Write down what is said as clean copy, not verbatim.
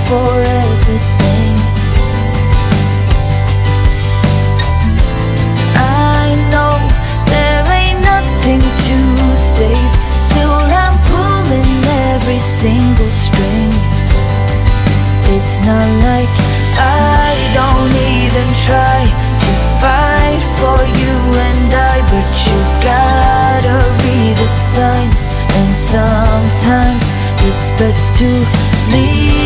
for everything. I know there ain't nothing to save, still I'm pulling every single string. It's not like I don't even try to fight for you and I, but you gotta read the signs, and sometimes it's best to leave